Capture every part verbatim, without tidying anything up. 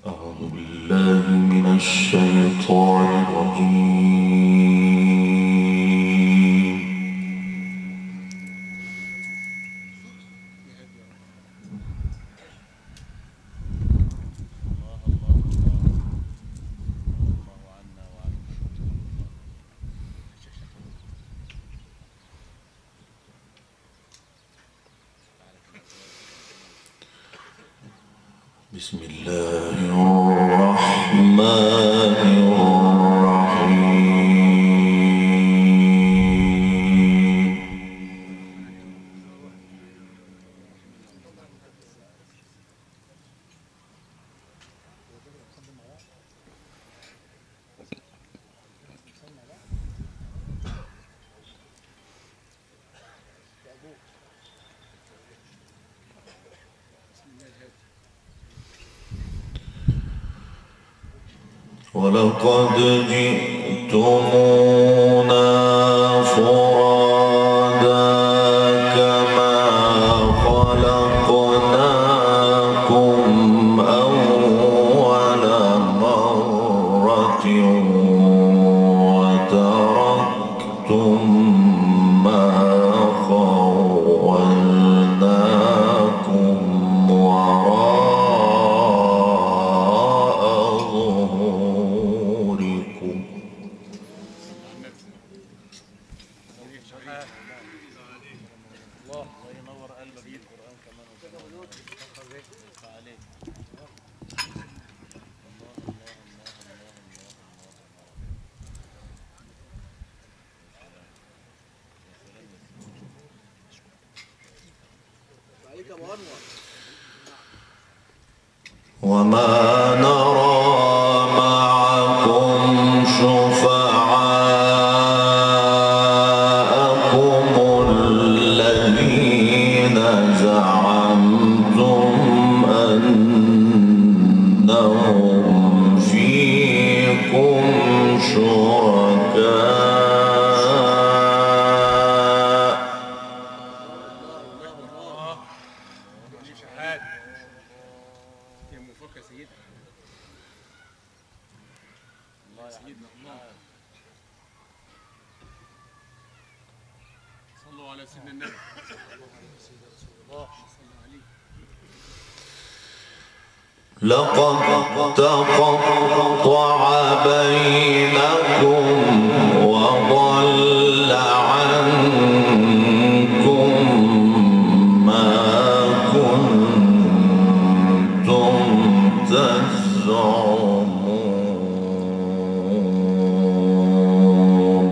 أعوذ بالله من الشيطان الرجيم. بسم الله الرحمن الرحيم. ولقد جئتمونا فرادا كما خلقناكم أول مرة وتركتم ما خولناكم وراء ظهوركم. وما نرى معكم شفعاءكم الذين زعمتم أنهم فيكم شركاء لقد تقطع بينكم وضل عنكم ما كنتم تزعمون.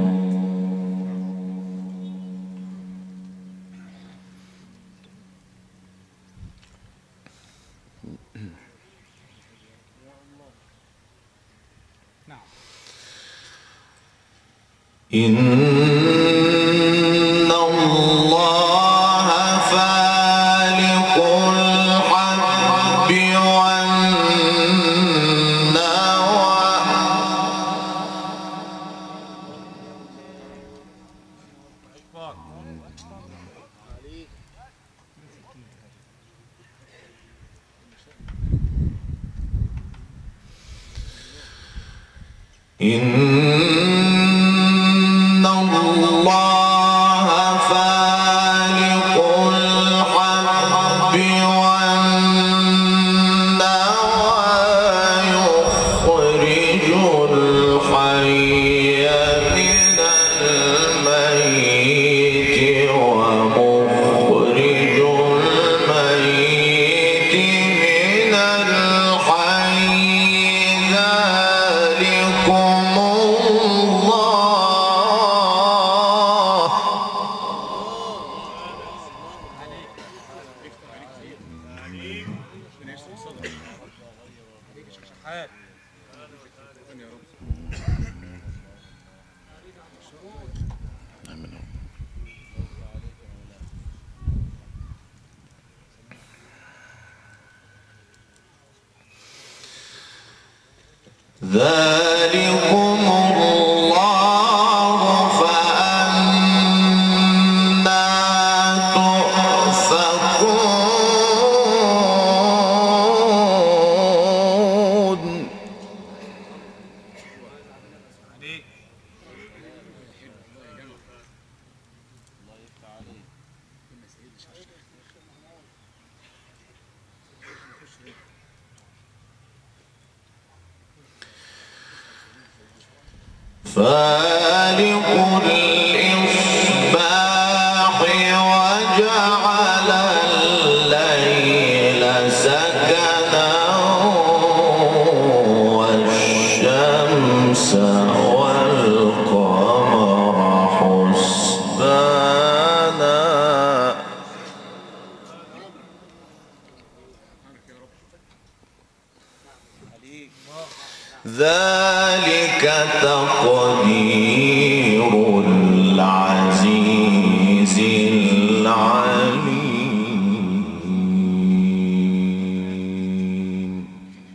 إن الله فالق الحب والنوى. إن الله فالق الحب والنوى يخرج الحي من الميت ومخرج الميت من الحي. ذلكم ذلكم الله فأنا تؤفكون. فالق الإصباح وجعل الليل سكنا والشمس والقمر حسبانا ذلك تقدير العزيز العليم.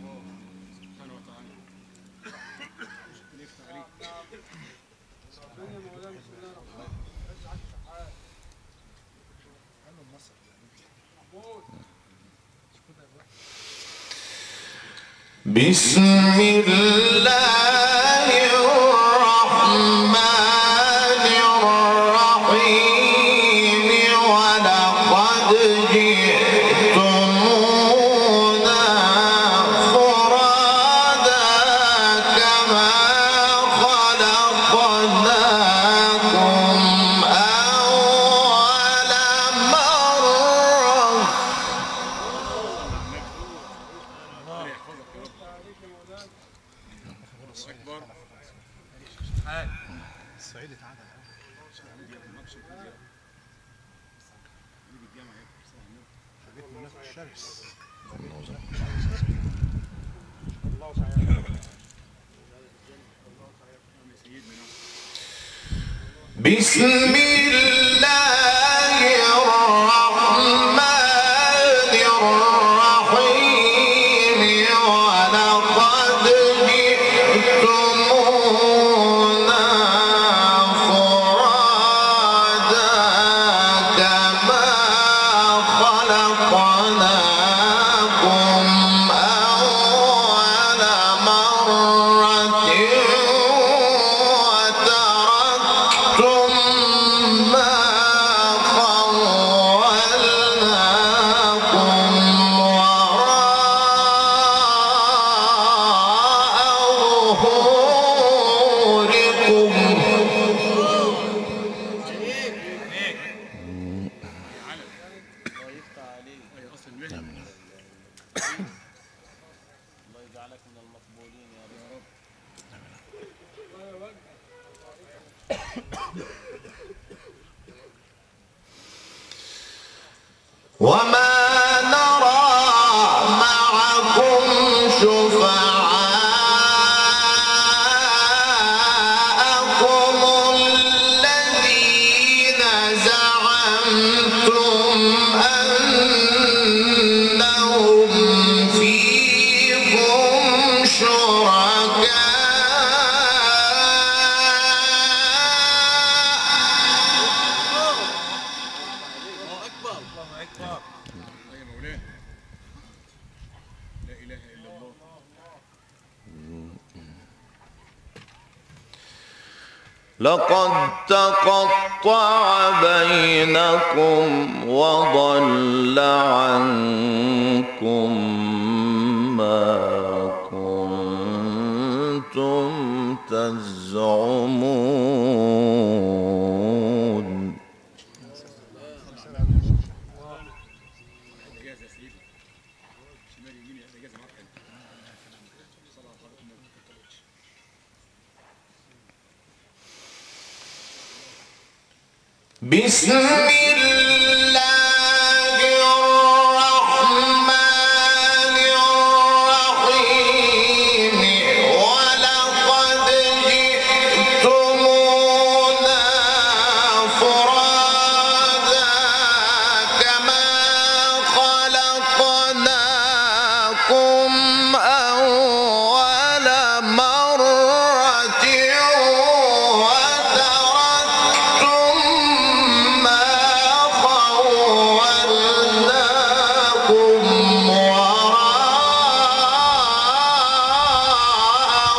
بسم الله الرحمن الرحيم ولقد جئتمونا فرادا كما خلقناكم أول مرة. بسم الله الرحمن الرحيم ولقد جئتمونا فرادا كما خلقناكم أول مرة وتركتم ما خولناكم وراء ظهوركم. وما نرى معكم شفعاءكم الذين زعمتم أنهم فيكم شركاء لقد تقطع بينكم وضل عنكم ما كنتم تزعمون. بسم الله الرحمن الرحيم ولقد جئتمونا فرادا كما خلقناكم أول مرة وتركتم ما خولناكم وراء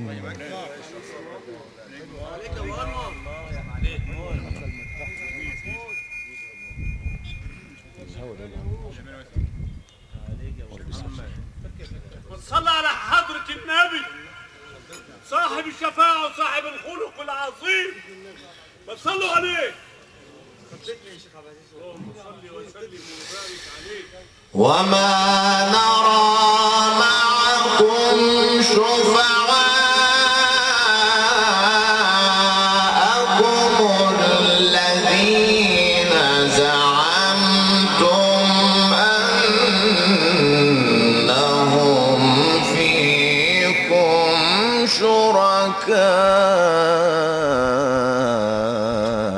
ظهوركم. صاحب الشفاعة وصاحب الخلق العظيم. ما تصلوا عليه. اللهم صل وسلم وبارك عليه. وما نرى معكم شفعاءكم الذين زعمتم أنهم فيكم شركاء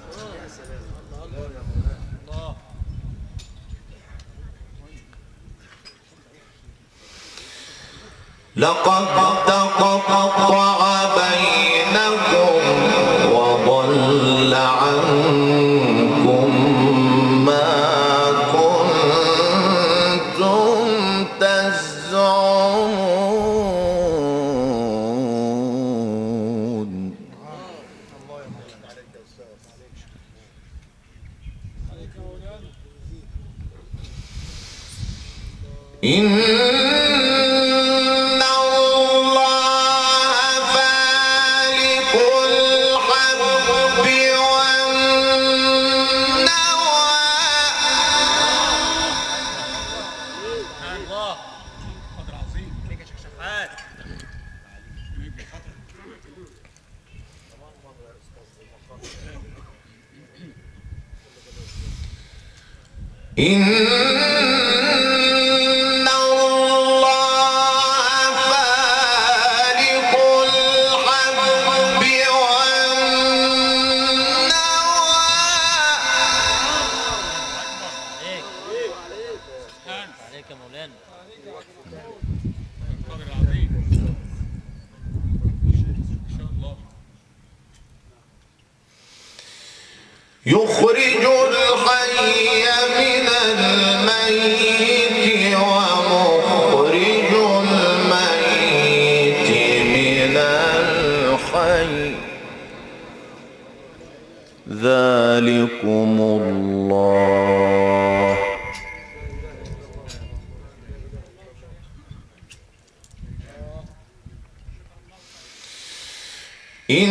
لقد تقطع بينكم وضل عنكم ما كنتم تزعمون. إن إن الله فالق الحب والنوى. عليك يا مولانا. القدر العظيم. إن شاء الله. يخرج الحي من الميت ومخرج الميت من الحي ذلكم الله. إن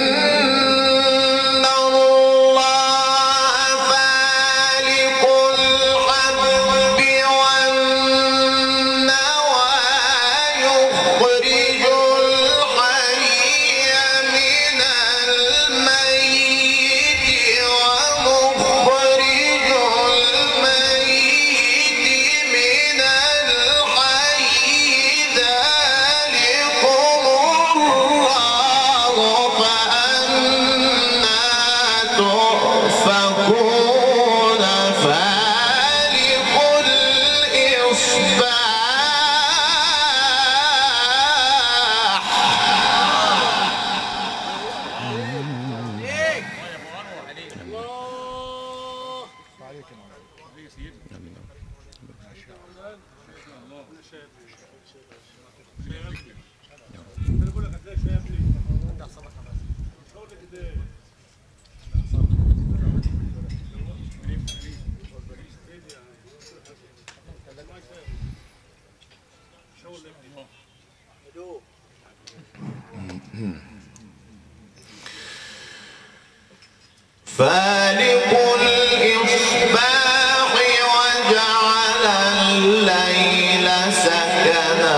فالق الإصباح وجعل الليل سكنا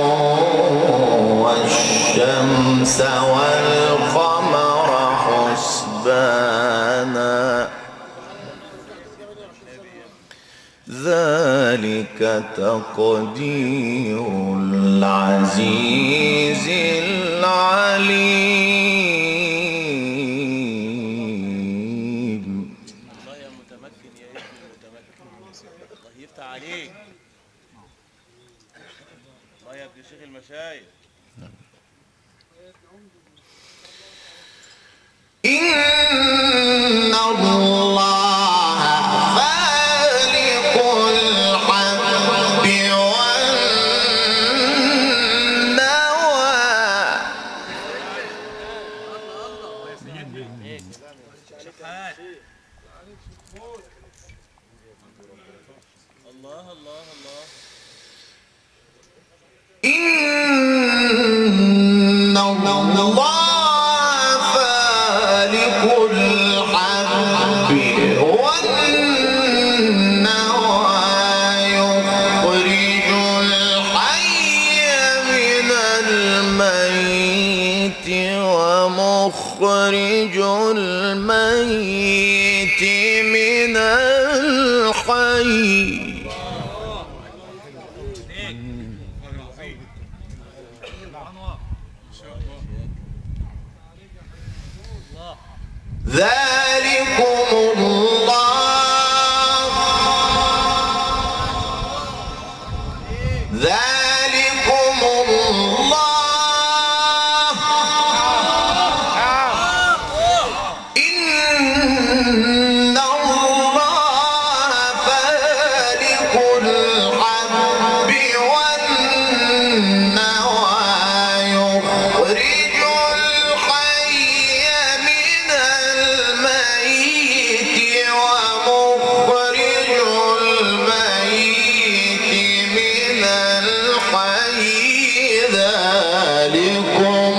والشمس والقمر حسبانا ذلك تقدير العزيز العليم. عليك الله يا ابن شيخ المشايخ. إن الله فالق الحب والنوى. الله الله الله. إن الله فالق الحب والنوى يخرج الحي من الميت ومخرج الميت من الحي. ذلكم الله ذلكم الله إن الله فالق الحب والنوى يخرج الحي من الميت ومخرج الميت من الحي. ذلكم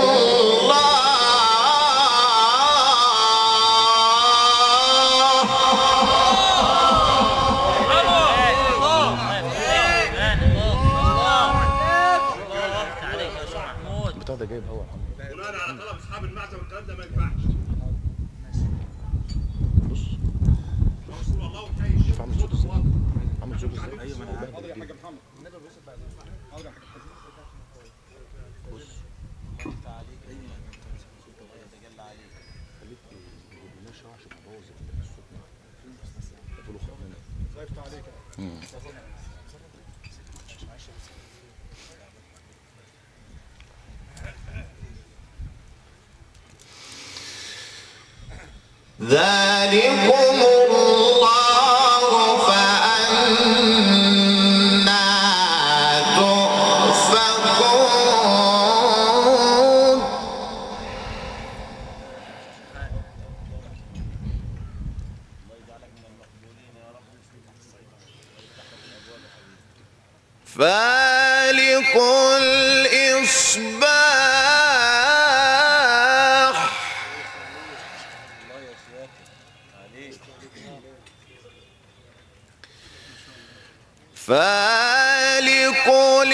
البتاع ده جايب هوا. بناء على طلب اصحاب المعتمد والكلام ده ما ينفعش. بص رسول الله وتلاقي الشيخ شوف عامل صوت ازاي، عامل صوت ازاي. ايوه ما انا عارف. حاضر يا حاج محمد. بص الله عليك. ايوه الله يتجلى عليك. خليك ما تجيبلناش شويه عشان ابوظ الصوت. قولوا خلينا ضيفت عليك. ذلكم الله فأنا تؤفكون. فالق الإصباح فالق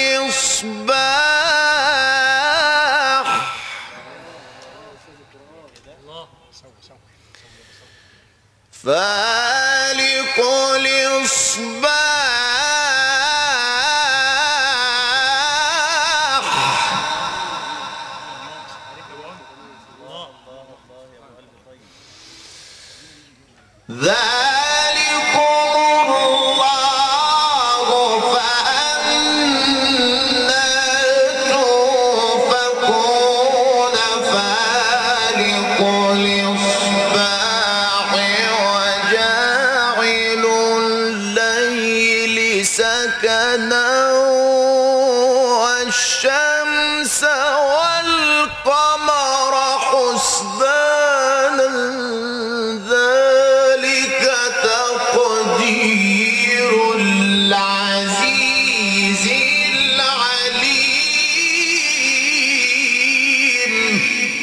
الإصباح فالق الإصباح ذلكم الله فأنا تؤفكون. فالق الإصباح وجاعل الليل سكنا والشمس والقمر حسبانا ذلك تقدير العزيز العليم.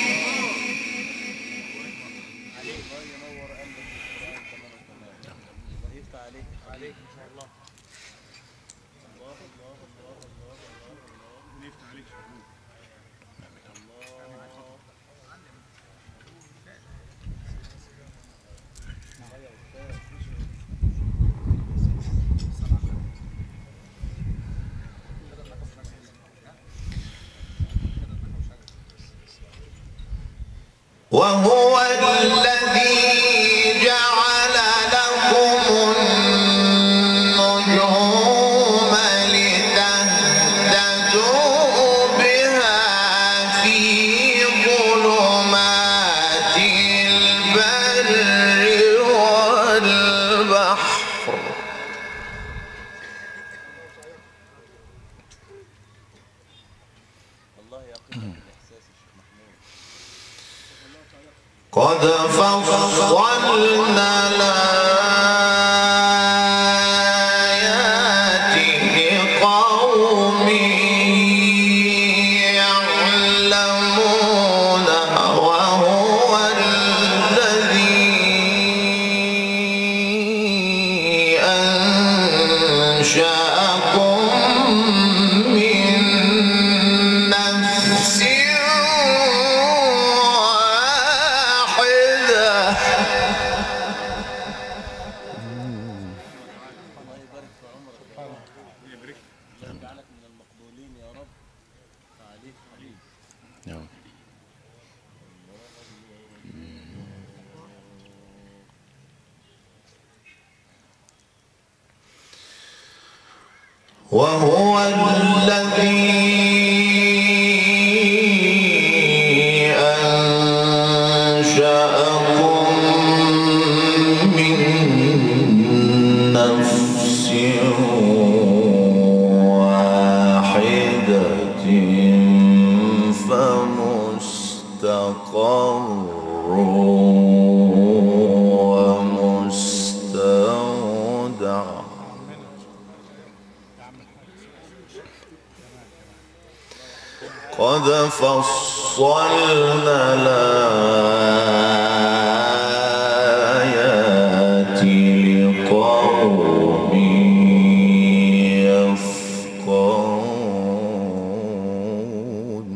وهو الذي جعل لكم النجوم لتهتدوا بها في ظلمات البر والبحر. الله يقيم الاحساس الشيخ محمود. قد فصلنا الآيات لقوم يعلمون. وهو الذي أنشأكم من نفس واحدة فمستقر ومستودع قد فصلنا الآيات لقوم يفقهون.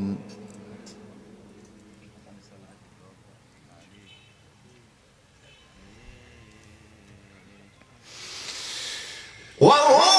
وهو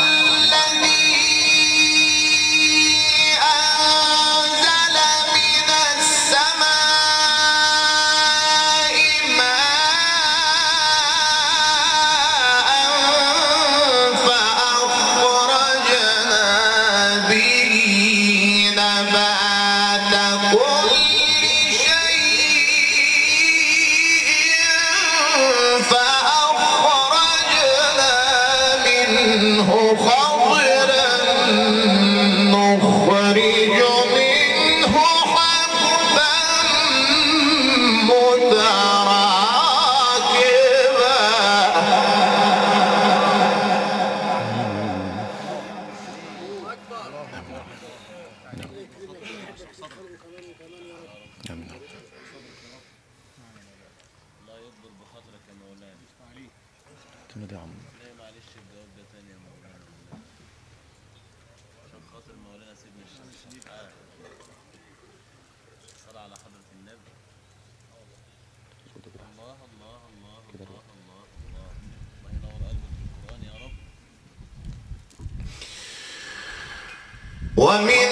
ومن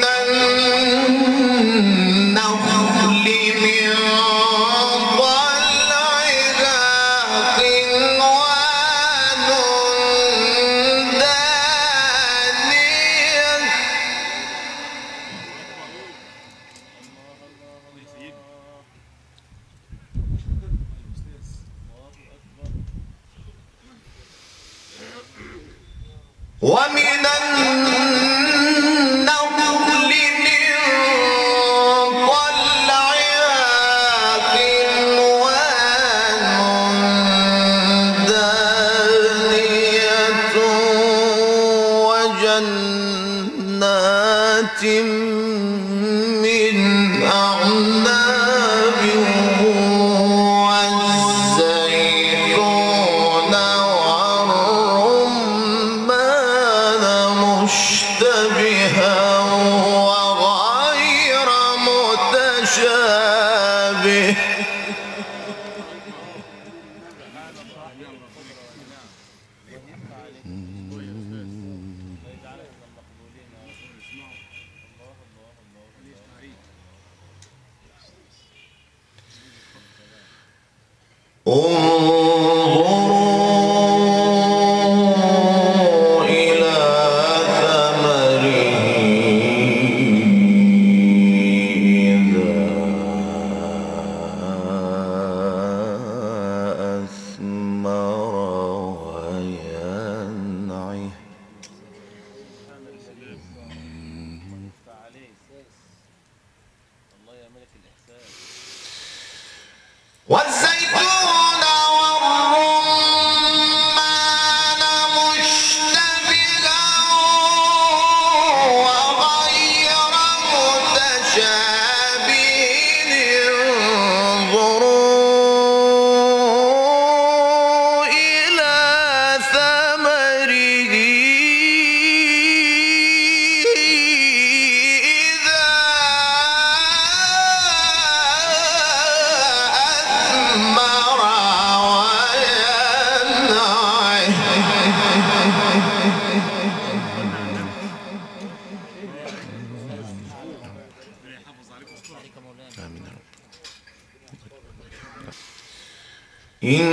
النخل من طلعها قنوان دانية ومن من أعناب والزيتون والرمان مشتبها وغير متشابه انظروا إلى ثمره إذا أثمر وينعه والزيتون والرمان مشتبها وغير متشابه انظروا إلى ثمره إذا أثمر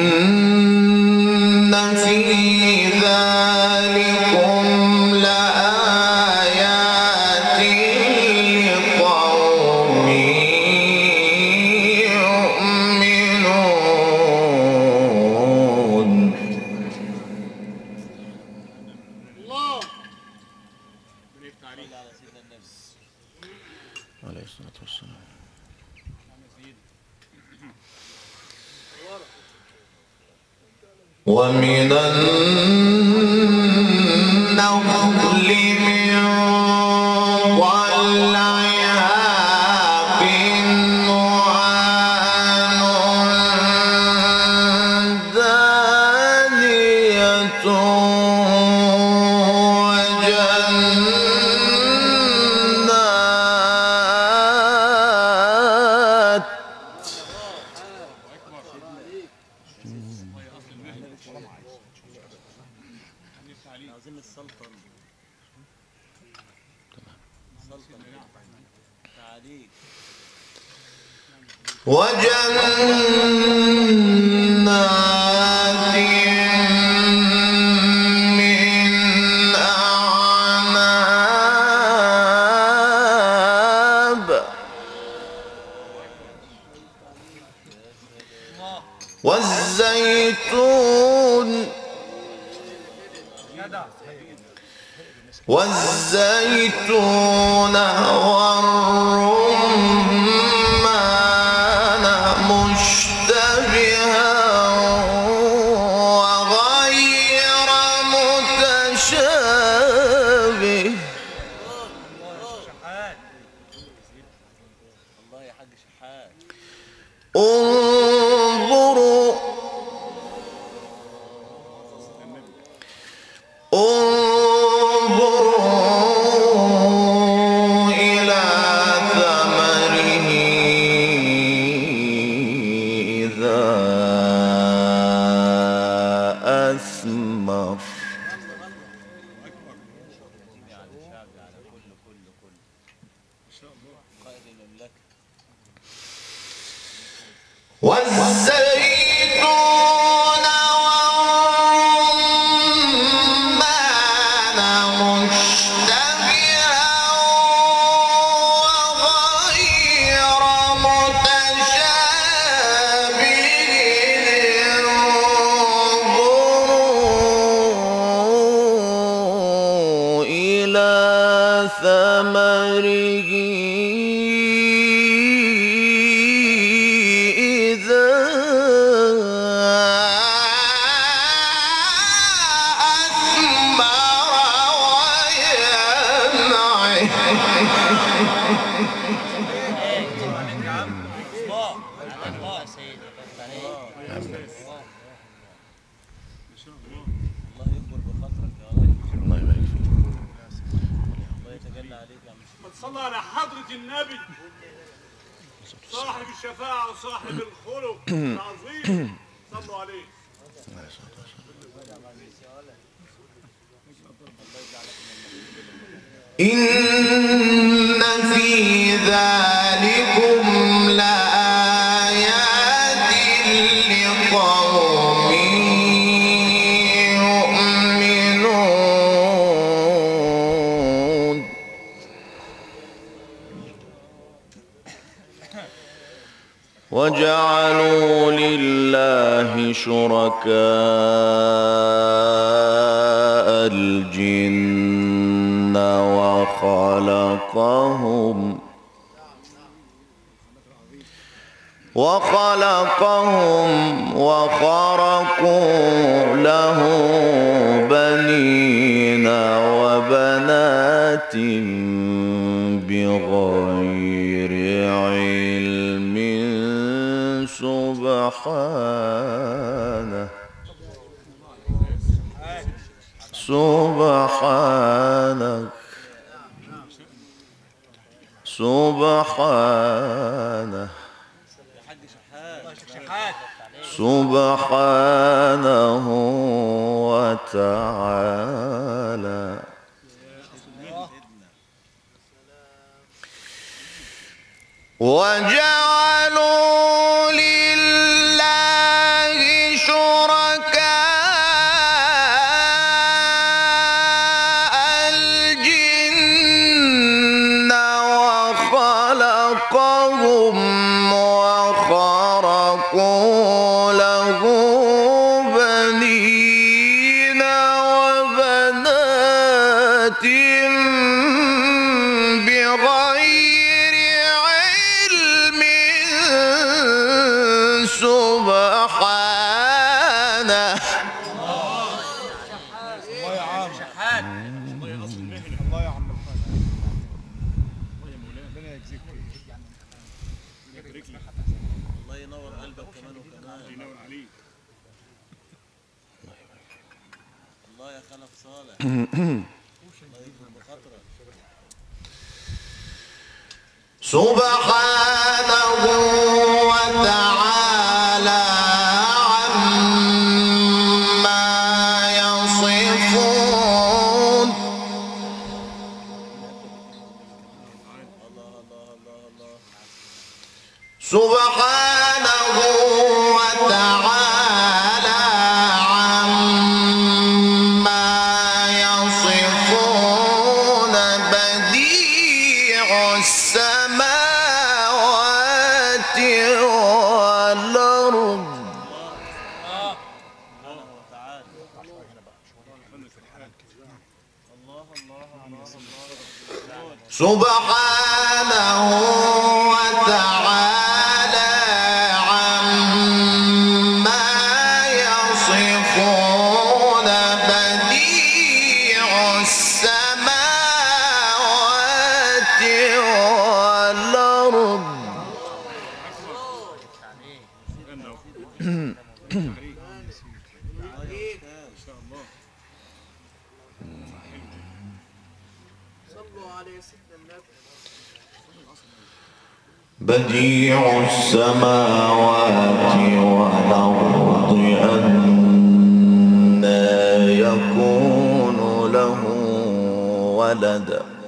إن في ذلكم لآية ومن النخل من طلعها قنوان دانية وجنات عاوزين السلطن سلطن تعاليك وجنات من أعناب والزيتون والزيتون والرمان مشتبها وغير متشابه الله يا حاج شحات انظروا انظروا إلى ثمره إذا أثمر على الشعب على كل كل كل قائد المملكة والزيتون والرمان مشتبها وغير متشابه انظروا إلى ثمره إذا أثمر وينعم الله يا سيدي الله يكبر بخاطرك يا رب الله يبارك فيك. الله يتجلى عليك يا مش ما تصلى على حضرة النبي صاحب الشفاعة وصاحب الخلق العظيم صلوا عليه. إن في ذلكم لآيات لقوم يؤمنون وجعلوا لله شركاء الجن وخلقهم وخلقهم وخرقوا له بنين وبنات بغير علم سبحانه سبحانك سبحانه يا حاج شحات سبحانه وتعالى وجعلوا لله شركاء الجن وخلقهم وخرقوا له بنين وبنات بغير علم سبحانه خلف صالح الله يكرم بخاطرك. سبحانه وتعالى عما يصفون. الله الله الله الله. سبحانه وتعالى عما يصفون. بديع السماوات والأرض. سبحانه وتعالى. الله الله الله الله. سبحانه وتعالى عما يصفون. بديع السماوات والأرض. بديع السماوات والأرض أنى يكون له ولد.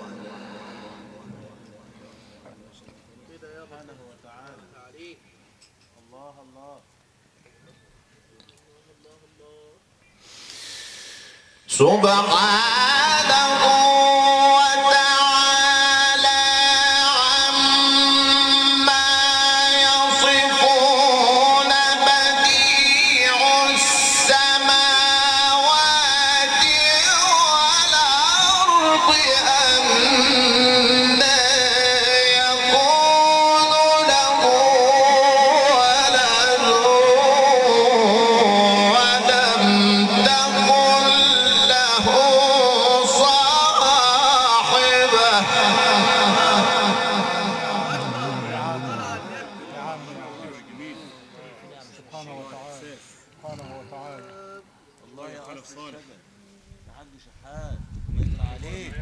سبحانه وتعالى. الله الله. سبحانه وتعالى عما يصفون. بديع السماوات والأرض أنى يكون له ولد ولم تكن له صاحبة. سبحانه وتعالى سبحانه وتعالى. الله يا خلف صالح. يا حاج شحات الله يفتح عليك.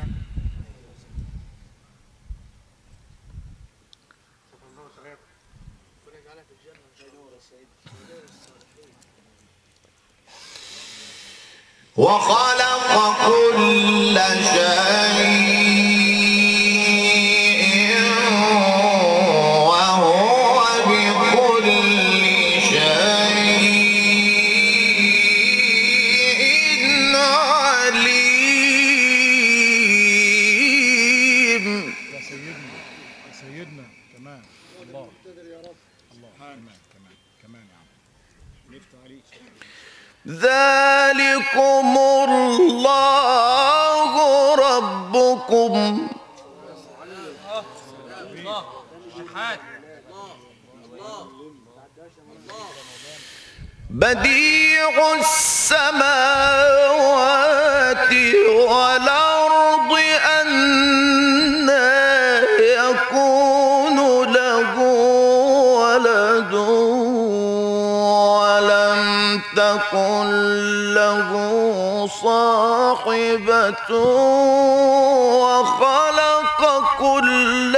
وخلق كل شيء وهو بكل شيء عليم. يا سيدنا يا سيدنا كمان. الله الله كمان كمان كمان يا عم. نفتح عليك. ذلكم الله ربكم بديع السماوات والأرض أنى يكون له ولد ولم تكن له صاحبة وخلق كل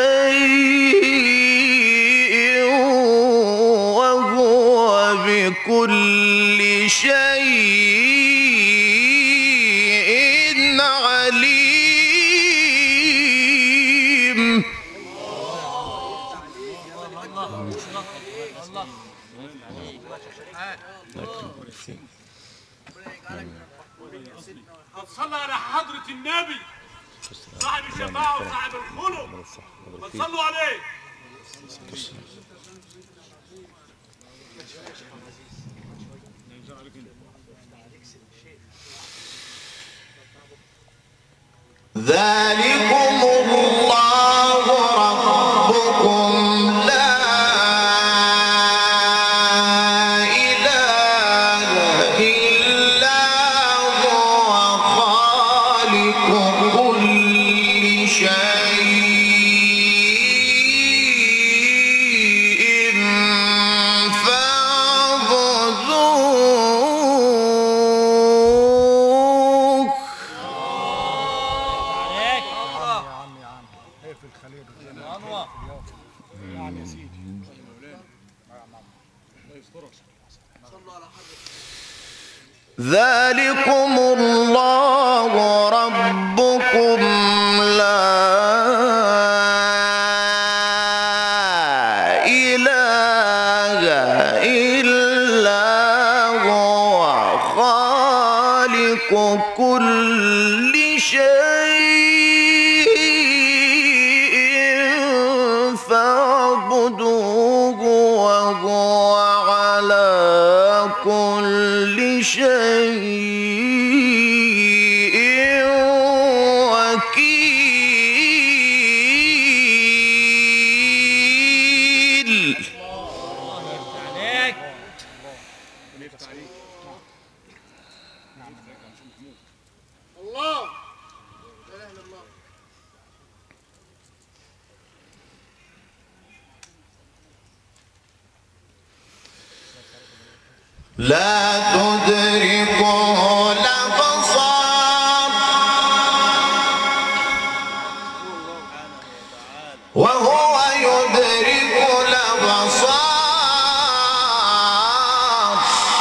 شيء وهو بكل شيء عليم. صلى على حضرة النبي صاحب الشفاعة وصاحب الخلق. ما تصلوا عليه. ذلكم الله ربكم لا إله إلا هو خالق كل شيء فاعبدوه ذلكم الله ربكم لا إله إلا هو خالق كل شيء فاعبدوه وهو على كل شيء وكيل. الله لا اله الا الله. لا تدركه الأبصار وهو يدرك الأبصار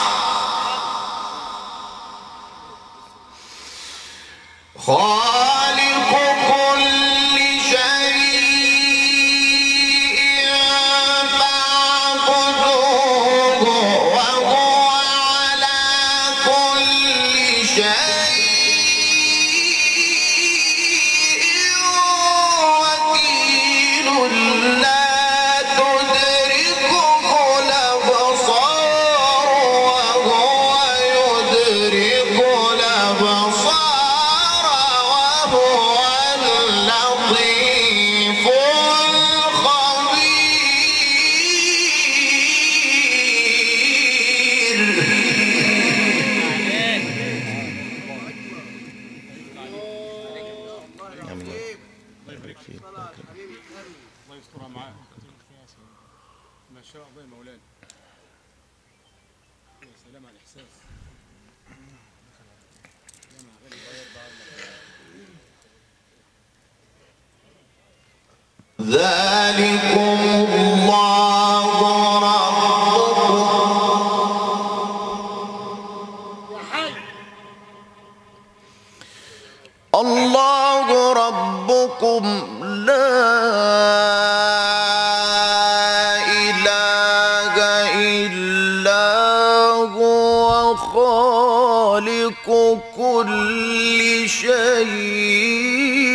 خالق كل شيء فاعبدوه وهو على كل شيء وكيل. لا تدركه الأبصار وهو يدرك الأبصار وهو اللطيف الخبير. الله يبارك فيك. الله يسترها معاك. ما شاء الله يا مولانا. يا سلام على الاحساس. ذلكم الله ربكم الله ربكم لا إله إلا هو خالق كل شيء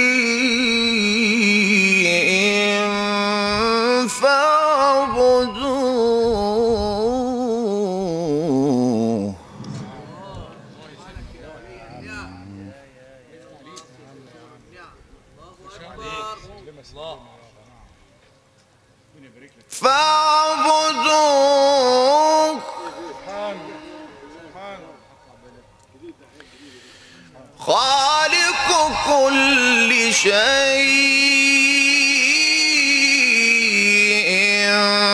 فاعبدوه. فاعبدوه خالق كل شيء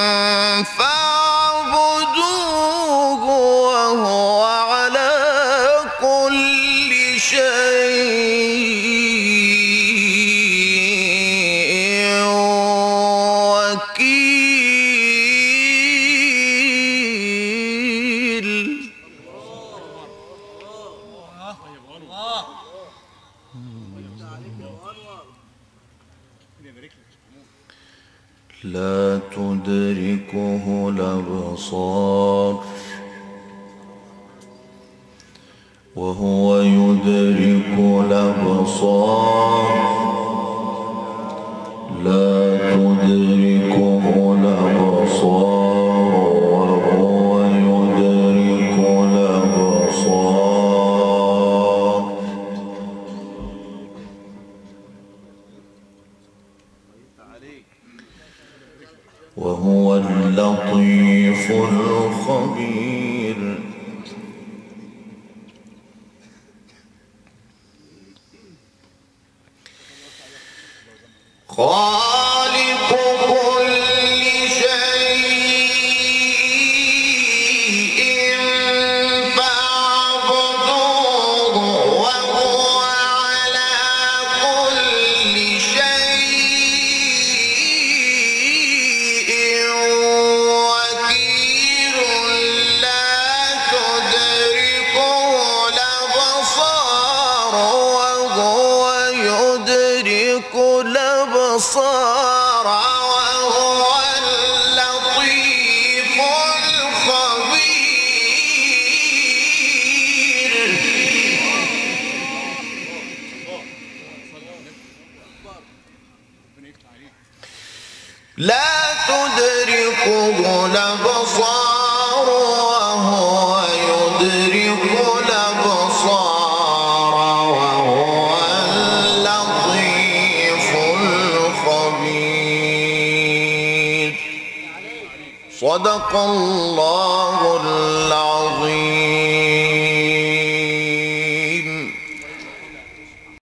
فاعبدوه وهو على كل شيء وكيل. لا تدركه الأبصار وهو يدرك الأبصار لا تدركه الأبصار وهو يدرك الأبصار وهو اللطيف الخبير. خالق كل شيء فاعبدوه وهو على كل شيء وكيل. لا تدركه الأبصار وهو اللطيف لا تدركه الأبصار وهو يدرك الأبصار وهو اللطيف الخبير. صدق الله العظيم.